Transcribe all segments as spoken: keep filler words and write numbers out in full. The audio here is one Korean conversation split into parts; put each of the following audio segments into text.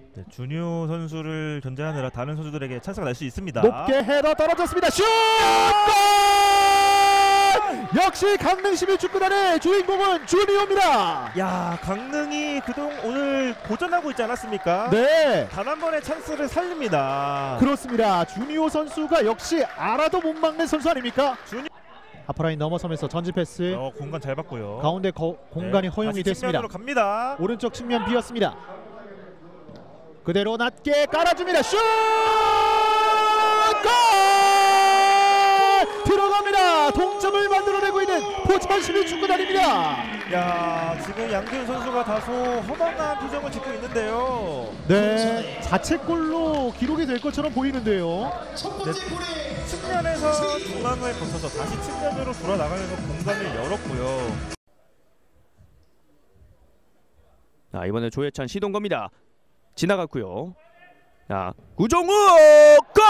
네, 준효 선수를 견제하느라 다른 선수들에게 찬스가 날 수 있습니다. 높게 헤더 떨어졌습니다. 슛! 골! 역시 강릉 십일축구단의 주인공은 준효입니다. 야, 강릉이 그동 오늘 고전하고 있지 않았습니까? 네, 단 한 번의 찬스를 살립니다. 그렇습니다. 준효 선수가 역시 알아도 못 막는 선수 아닙니까? 준효 하프라인 넘어서면서 전진 패스. 어, 공간 잘 봤고요. 가운데 거, 공간이 네, 허용이 다시 됐습니다. 측면으로 갑니다. 오른쪽 측면 비었습니다. 그대로 낮게 깔아줍니다. 슛! 골! 들어갑니다. 동점을 만들어내고 있는 포천 십일축구단입니다. 야, 지금 양준 선수가 다소 허망한 표정을 짓고 있는데요. 네, 자책골로 기록이 될 것처럼 보이는데요. 네, 측면에서 중앙을 거쳐서 다시 측면으로 돌아 나가면서 공간을 열었고요. 자, 이번에 조혜찬 시동 겁니다. 지나갔고요. 자, 구종욱 골!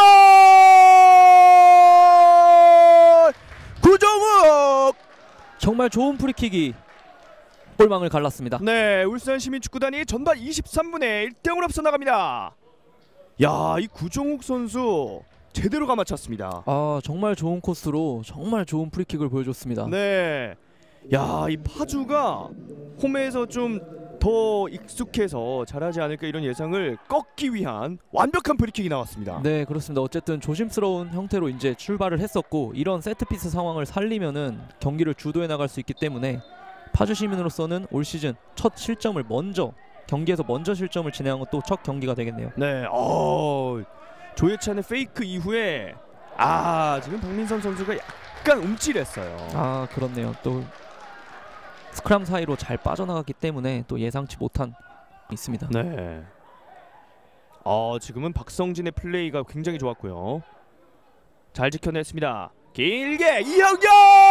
구종욱! 정말 좋은 프리킥이 골망을 갈랐습니다. 네, 울산 시민축구단이 전반 이십삼 분에 일 대 영으로 앞서 나갑니다. 야, 이 구종욱 선수 제대로 감아찼습니다. 아, 정말 좋은 코스로 정말 좋은 프리킥을 보여줬습니다. 네, 야, 이 파주가 홈에서 좀 더 익숙해서 잘하지 않을까 이런 예상을 꺾기 위한 완벽한 프리킥이 나왔습니다. 네, 그렇습니다. 어쨌든 조심스러운 형태로 이제 출발을 했었고 이런 세트피스 상황을 살리면은 경기를 주도해 나갈 수 있기 때문에 파주 시민으로서는 올 시즌 첫 실점을 먼저 경기에서 먼저 실점을 진행한 것도 첫 경기가 되겠네요. 네, 어, 조혜찬의 페이크 이후에 아, 지금 박민선 선수가 약간 움찔했어요. 아, 그렇네요. 또 스크럼 사이로 잘 빠져나갔기 때문에 또 예상치 못한 있습니다. 네. 어, 지금은 박성진의 플레이가 굉장히 좋았고요. 잘 지켜냈습니다. 길게 이형경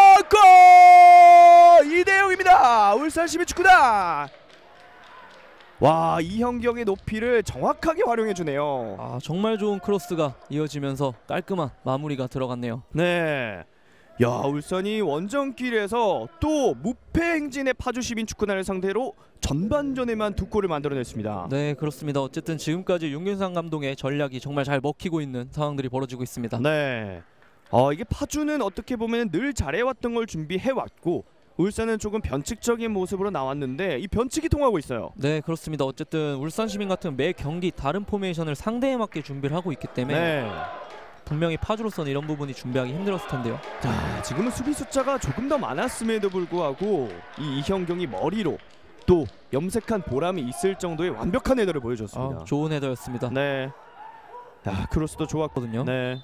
골! 이 대 영입니다. 울산 시민축구단. 와, 이형경의 높이를 정확하게 활용해주네요. 아, 정말 좋은 크로스가 이어지면서 깔끔한 마무리가 들어갔네요. 네. 야, 울산이 원정길에서 또 무패 행진의 파주 시민축구단을 상대로 전반전에만 두 골을 만들어냈습니다. 네, 그렇습니다. 어쨌든 지금까지 윤균상 감독의 전략이 정말 잘 먹히고 있는 상황들이 벌어지고 있습니다. 네. 어, 이게 파주는 어떻게 보면 늘 잘해왔던 걸 준비해왔고 울산은 조금 변칙적인 모습으로 나왔는데 이 변칙이 통하고 있어요. 네, 그렇습니다. 어쨌든 울산 시민 같은 매 경기 다른 포메이션을 상대에 맞게 준비를 하고 있기 때문에 네. 분명히 파주로서는 이런 부분이 준비하기 힘들었을 텐데요. 자, 지금은 수비 숫자가 조금 더 많았음에도 불구하고 이 이형경이 머리로 또 염색한 보람이 있을 정도의 완벽한 헤더를 보여줬습니다. 아, 좋은 헤더였습니다. 네. 야, 크로스도 좋았거든요. 네.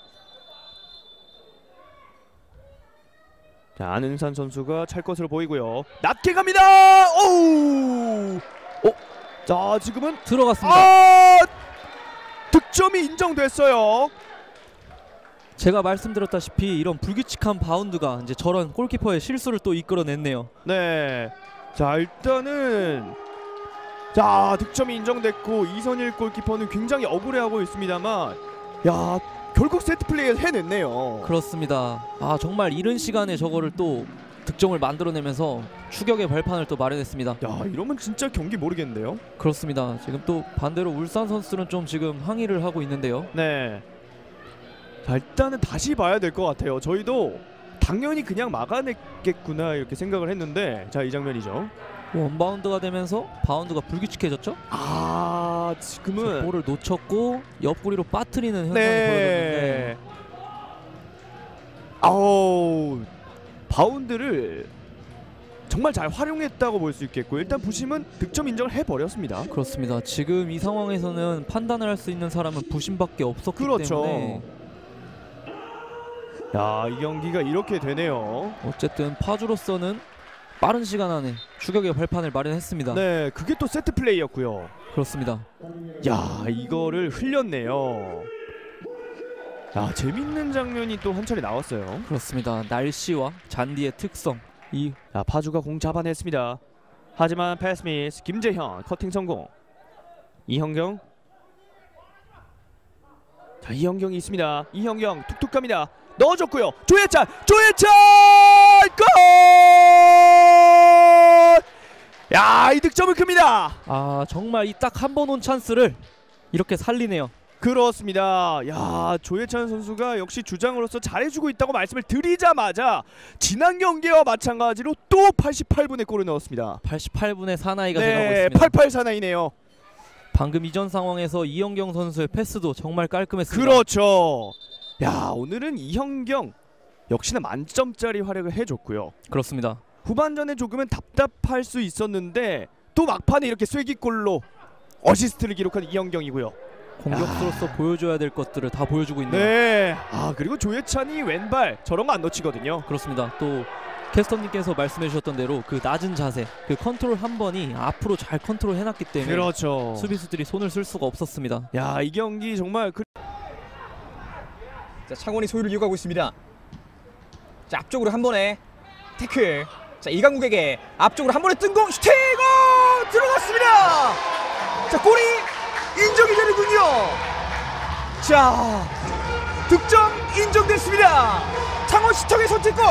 자, 안은산 선수가 찰 것으로 보이고요. 낮게 갑니다. 오우. 어? 자, 지금은 들어갔습니다. 아! 득점이 인정됐어요. 제가 말씀드렸다시피 이런 불규칙한 바운드가 이제 저런 골키퍼의 실수를 또 이끌어냈네요. 네. 자, 일단은 자, 득점이 인정됐고 이선일 골키퍼는 굉장히 억울해하고 있습니다만 야, 결국 세트 플레이를 해냈네요. 그렇습니다. 아, 정말 이른 시간에 저거를 또 득점을 만들어내면서 추격의 발판을 또 마련했습니다. 야, 이러면 진짜 경기 모르겠는데요. 그렇습니다. 지금 또 반대로 울산 선수들은 좀 지금 항의를 하고 있는데요. 네. 자, 일단은 다시 봐야 될 것 같아요. 저희도 당연히 그냥 막아냈겠구나 이렇게 생각을 했는데 자, 이 장면이죠. 원바운드가 되면서 바운드가 불규칙해졌죠? 아, 지금은 볼을 놓쳤고 옆구리로 빠뜨리는 현상이 네. 벌어졌는데 아우, 바운드를 정말 잘 활용했다고 볼 수 있겠고 일단 부심은 득점 인정을 해버렸습니다. 그렇습니다. 지금 이 상황에서는 판단을 할 수 있는 사람은 부심밖에 없었기 그렇죠. 때문에 야, 이 경기가 이렇게 되네요. 어쨌든 파주로서는 빠른 시간 안에 추격의 발판을 마련했습니다. 네, 그게 또 세트 플레이였고요. 그렇습니다. 야, 이거를 흘렸네요. 야, 재밌는 장면이 또 한 차례 나왔어요. 그렇습니다. 날씨와 잔디의 특성. 이 자, 파주가 공 잡아냈습니다. 하지만 패스 미스. 김재현 커팅 성공. 이형경. 자, 이형경이 있습니다. 이형경 툭툭 갑니다. 넣어줬고요. 조혜찬, 조혜찬 골! 야, 이 득점은 큽니다. 아, 정말 이 딱 한 번 온 찬스를 이렇게 살리네요. 그렇습니다. 야, 조예찬 선수가 역시 주장으로서 잘해주고 있다고 말씀을 드리자마자 지난 경기와 마찬가지로 또 팔십팔 분에 골을 넣었습니다. 팔십팔 분의 사나이가 돼가고 네, 있습니다. 팔십팔 사나이네요. 방금 이전 상황에서 이현경 선수의 패스도 정말 깔끔했습니다. 그렇죠. 야, 오늘은 이현경 역시나 만점짜리 활약을 해줬고요. 그렇습니다. 후반전에 조금은 답답할 수 있었는데 또 막판에 이렇게 쐐기골로 어시스트를 기록한 이현경이고요. 공격수로서 보여줘야 될 것들을 다 보여주고 있네요. 네. 아, 그리고 조예찬이 왼발 저런 거 안 놓치거든요. 그렇습니다. 또 캐스터님께서 말씀해 주셨던 대로 그 낮은 자세, 그 컨트롤 한 번이 앞으로 잘 컨트롤 해놨기 때문에 그렇죠. 수비수들이 손을 쓸 수가 없었습니다. 야, 이 경기 정말 그... 자, 창원이 소유를 이어가고 있습니다. 자, 앞쪽으로 한 번에 태클. 자, 이강국에게 앞쪽으로 한 번에 뜬공 슈팅! 오! 들어갔습니다. 자, 골이 인정이 되는군요. 자, 득점 인정됐습니다. 창원시청의 선제골.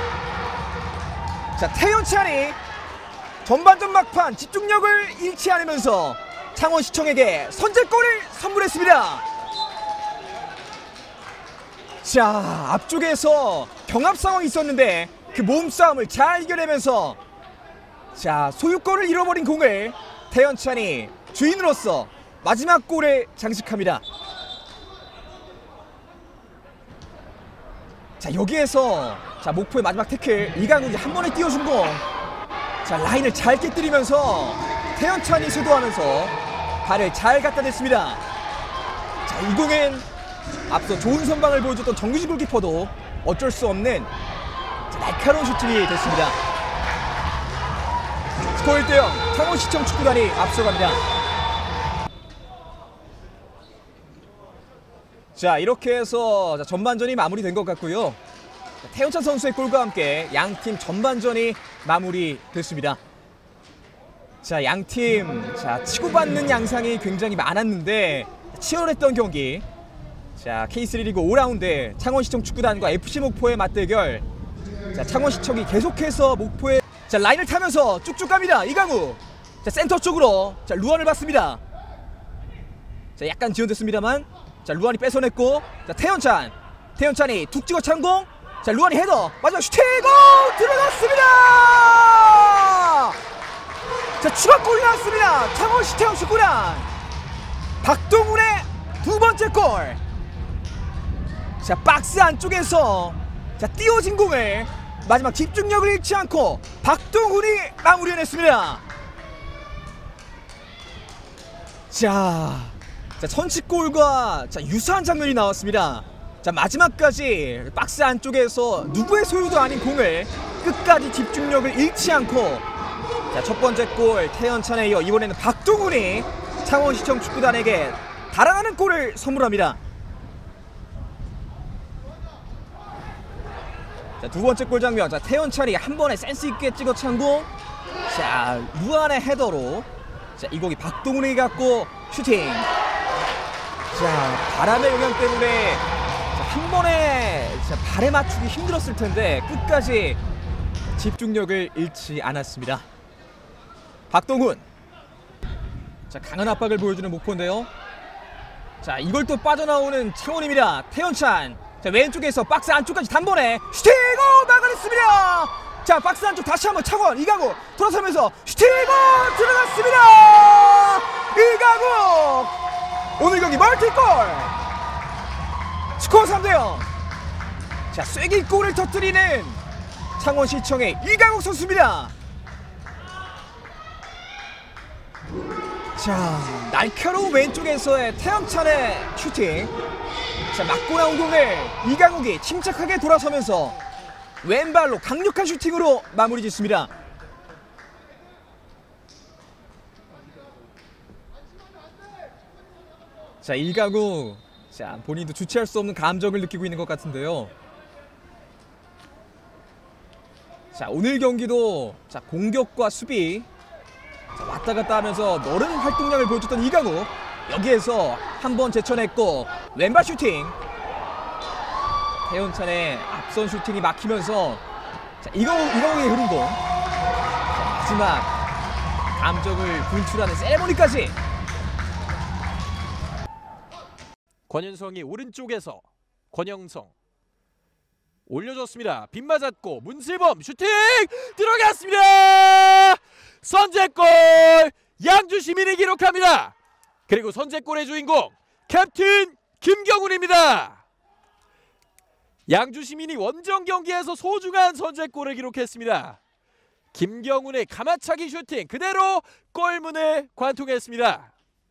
자, 태연찬이 전반전 막판 집중력을 잃지 않으면서 창원시청에게 선제골을 선물했습니다. 자, 앞쪽에서 경합 상황이 있었는데 그 몸싸움을 잘 이겨내면서 자, 소유권을 잃어버린 공을 태연찬이 주인으로서 마지막 골에 장식합니다. 자, 여기에서 자, 목포의 마지막 태클 이강국이 한 번에 띄워준 공. 자, 라인을 잘 깨뜨리면서 태연찬이 쇄도하면서 발을 잘 갖다 댔습니다. 자, 이 공엔 앞서 좋은 선방을 보여줬던 정규진 골키퍼도 어쩔 수 없는 자, 날카로운 슈팅이 됐습니다. 스코어 일 대 영 창원시청 축구단이 앞서갑니다. 자, 이렇게 해서 자, 전반전이 마무리된 것 같고요. 자, 태연찬 선수의 골과 함께 양팀 전반전이 마무리됐습니다. 자, 양팀 자, 치고받는 양상이 굉장히 많았는데 치열했던 경기. 자, 케이쓰리 리그 오 라운드 창원시청 축구단과 에프씨 목포의 맞대결. 자, 창원시청이 계속해서 목포의 자, 라인을 타면서 쭉쭉 갑니다. 이강우. 자, 센터 쪽으로 자, 루안을 받습니다. 자, 약간 지연됐습니다만 자, 루안이 뺏어냈고 자, 태연찬. 태연찬이 툭 찍어 찬공. 자, 루안이 헤더. 마지막 슈팅! 고! 들어갔습니다. 자, 추가골이 나왔습니다. 창원시청 축구단. 박동훈의 두 번째 골. 자, 박스 안쪽에서 자, 띄워진 공을 마지막 집중력을 잃지 않고 박동훈이 마무리해냈습니다. 자, 자, 선취골과 자, 유사한 장면이 나왔습니다. 자, 마지막까지 박스 안쪽에서 누구의 소유도 아닌 공을 끝까지 집중력을 잃지 않고 자, 첫 번째 골 태연찬에 이어 이번에는 박동훈이 창원시청 축구단에게 달아나는 골을 선물합니다. 자, 두 번째 골 장면. 자, 태연찬이 한 번에 센스 있게 찍어 찬공. 자, 루안의 헤더로 자, 이 공이 박동훈에게 갔고 슈팅. 자, 바람의 영향 때문에 자, 한 번에 자, 발에 맞추기 힘들었을 텐데 끝까지 집중력을 잃지 않았습니다. 박동훈. 자, 강한 압박을 보여주는 목포인데요. 자, 이걸 또 빠져나오는 창원입니다. 태연찬. 자, 왼쪽에서 박스 안쪽까지 단번에 슈팅! 오! 막아냈습니다. 자, 박스 안쪽 다시 한번 창원 이강우 돌아서면서 슈팅! 오! 들어갔습니다. 이강우 오늘 경기 멀티골. 스코어 삼 대 영. 자, 쐐기골을 터뜨리는 창원시청의 이강우 선수입니다. 자, 날카로운 왼쪽에서의 태연찬의 슈팅. 자, 맞고 나온 공을 이강욱이 침착하게 돌아서면서 왼발로 강력한 슈팅으로 마무리 짓습니다. 자, 이강욱 자, 본인도 주체할 수 없는 감정을 느끼고 있는 것 같은데요. 자, 오늘 경기도 자, 공격과 수비 자, 왔다 갔다 하면서 너른 활동량을 보여줬던 이강욱. 여기에서 한번 제쳐냈고 왼발 슈팅. 태연찬의 앞선 슈팅이 막히면서 자, 이강욱, 이강욱의 흐른 공. 자, 마지막 감정을 분출하는 세레모니까지. 권현성이 오른쪽에서 권영성 올려줬습니다. 빗 맞았고 문슬범 슈팅 들어갔습니다. 선제골 양주시민이 기록합니다. 그리고 선제골의 주인공 캡틴 김경훈입니다. 양주시민이 원정 경기에서 소중한 선제골을 기록했습니다. 김경훈의 가마차기 슈팅 그대로 골문에 관통했습니다.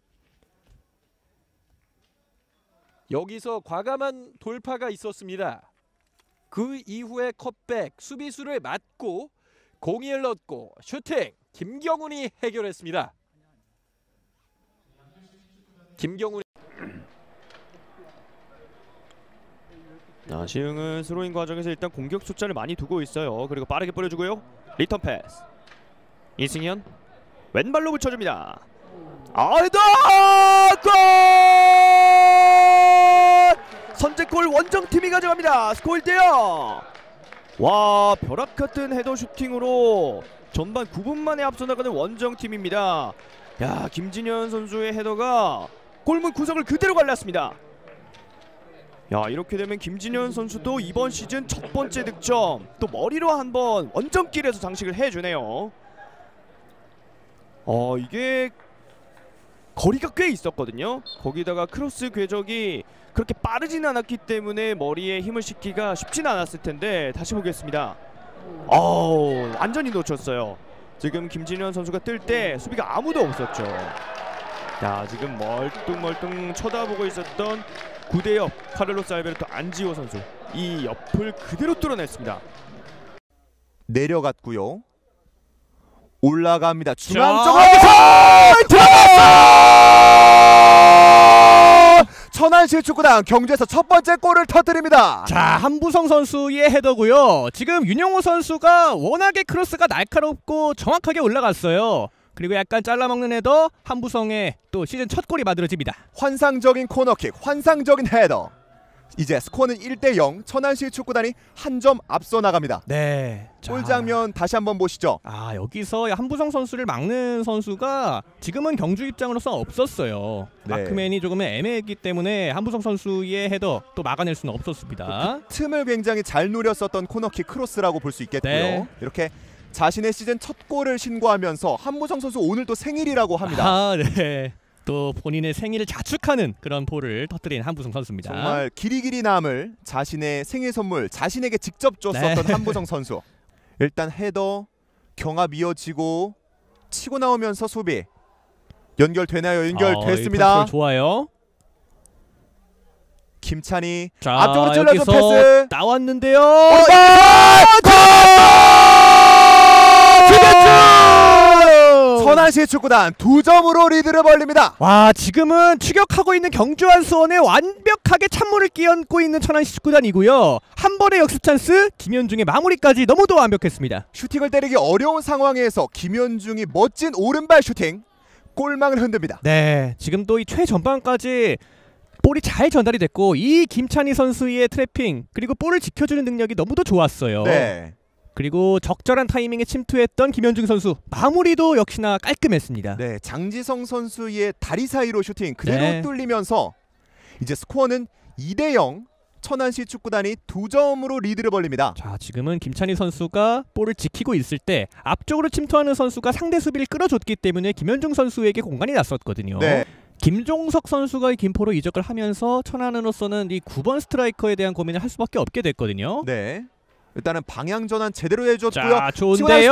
여기서 과감한 돌파가 있었습니다. 그 이후에 컷백 수비수를 맞고 공을 넣고 슈팅 김경훈이 해결했습니다. 김경훈 자, 시흥은 스로잉 과정에서 일단 공격 숫자를 많이 두고 있어요. 그리고 빠르게 뿌려주고요. 리턴 패스. 이승현 왼발로 붙여줍니다. 아이다 골! 선제골 원정팀이 가져갑니다. 스코어 일 대 영. 와, 벼락같은 헤더 슈팅으로 전반 구 분 만에 앞서 나가는 원정팀입니다. 야, 김진현 선수의 헤더가 골문 구석을 그대로 갈랐습니다. 야, 이렇게 되면 김진현 선수도 이번 시즌 첫 번째 득점, 또 머리로 한번 원정길에서 장식을 해주네요. 어, 이게 거리가 꽤 있었거든요. 거기다가 크로스 궤적이 그렇게 빠르진 않았기 때문에 머리에 힘을 싣기가 쉽진 않았을 텐데 다시 보겠습니다. 어우, 완전히 놓쳤어요. 지금 김진현 선수가 뜰 때 수비가 아무도 없었죠. 자, 지금 멀뚱멀뚱 쳐다보고 있었던 구대엽 카를로스 알베르토 안지호 선수, 이 옆을 그대로 뚫어냈습니다. 내려갔고요. 올라갑니다. 자, 중앙 쪽으로 들어갔어! 천안시 축구단 경주에서 첫 번째 골을 터뜨립니다. 자, 한부성 선수의 헤더고요. 지금 윤영호 선수가 워낙에 크로스가 날카롭고 정확하게 올라갔어요. 그리고 약간 잘라먹는 헤더, 한부성의 또 시즌 첫 골이 만들어집니다. 환상적인 코너킥, 환상적인 헤더. 이제 스코어는 일 대 영. 천안시 축구단이 한 점 앞서 나갑니다. 네. 골 장면 다시 한번 보시죠. 아, 여기서 한부성 선수를 막는 선수가 지금은 경주 입장으로서 없었어요. 네. 마크맨이 조금 애매했기 때문에 한부성 선수의 헤더 또 막아낼 수는 없었습니다. 그 틈을 굉장히 잘 노렸었던 코너킥 크로스라고 볼 수 있겠고요. 네. 이렇게 자신의 시즌 첫 골을 신고하면서 한무성 선수 오늘 또 생일이라고 합니다. 아, 네. 또 본인의 생일을 자축하는 그런 볼을 터뜨린 한부성 선수입니다. 정말 길이길이 남을 자신의 생일 선물 자신에게 직접 줬었던 네. 한부성 선수. 일단 헤더 경합 이어지고 치고 나오면서 수비 연결되나요? 연결됐습니다. 어, 좋아요. 김찬희 자, 앞쪽으로 찔러서 여기서 패스 나왔는데요. 천안시 축구단 두 점으로 리드를 벌립니다. 와, 지금은 추격하고 있는 경주 한수원에 완벽하게 찬물을 끼얹고 있는 천안시 축구단이고요. 한 번의 역습 찬스, 김현중의 마무리까지 너무도 완벽했습니다. 슈팅을 때리기 어려운 상황에서 김현중이 멋진 오른발 슈팅, 골망을 흔듭니다. 네, 지금 또 이 최전방까지 볼이 잘 전달이 됐고 이 김찬희 선수의 트래핑 그리고 볼을 지켜주는 능력이 너무도 좋았어요. 네. 그리고 적절한 타이밍에 침투했던 김현중 선수 마무리도 역시나 깔끔했습니다. 네, 장지성 선수의 다리 사이로 슈팅 그대로 네. 뚫리면서 이제 스코어는 이 대 영. 천안시 축구단이 두 점으로 리드를 벌립니다. 자, 지금은 김찬희 선수가 볼을 지키고 있을 때 앞쪽으로 침투하는 선수가 상대 수비를 끌어줬기 때문에 김현중 선수에게 공간이 났었거든요. 네. 김종석 선수가 이 김포로 이적을 하면서 천안으로서는 이 구 번 스트라이커에 대한 고민을 할 수밖에 없게 됐거든요. 네. 일단은 방향 전환 제대로 해줬고요. 자, 좋은데요.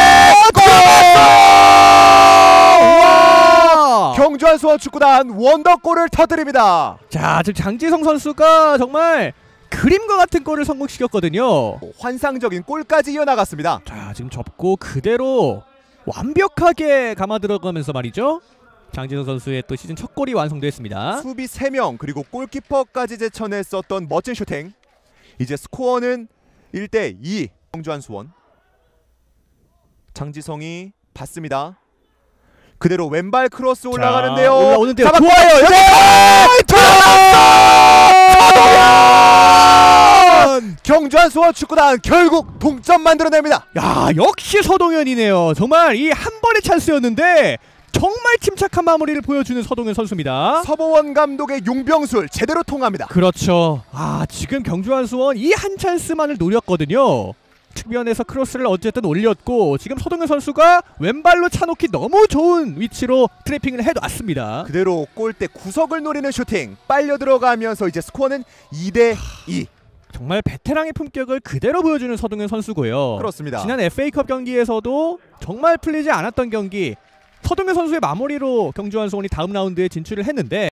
경주 한수원 축구단 원더골을 터뜨립니다. 자, 지금 장지성 선수가 정말 그림과 같은 골을 성공시켰거든요. 환상적인 골까지 이어나갔습니다. 자, 지금 접고 그대로 완벽하게 감아 들어가면서 말이죠. 장지성 선수의 또 시즌 첫 골이 완성됐습니다. 수비 세 명 그리고 골키퍼까지 제쳐냈었던 멋진 슈팅. 이제 스코어는 일 대 이. 경주 한수원. 장지성이 받습니다. 그대로 왼발 크로스 올라가는데요. 자, 올라오는데요. 잡았고. 좋아요. 여기 서동현! 경주 한수원 축구단 결국 동점 만들어냅니다. 야, 역시 서동현이네요. 정말 이 한 번의 찬스였는데 정말 침착한 마무리를 보여주는 서동현 선수입니다. 서보원 감독의 용병술 제대로 통합니다. 그렇죠. 아 지금 경주한 수원 이 한 찬스만을 노렸거든요. 측면에서 크로스를 어쨌든 올렸고 지금 서동현 선수가 왼발로 차놓기 너무 좋은 위치로 트래핑을 해놨습니다. 그대로 골대 구석을 노리는 슈팅 빨려 들어가면서 이제 스코어는 이 대 이. 정말 베테랑의 품격을 그대로 보여주는 서동현 선수고요. 그렇습니다. 지난 에프에이컵 경기에서도 정말 풀리지 않았던 경기 서동현 선수의 마무리로 경주한 수원이 다음 라운드에 진출을 했는데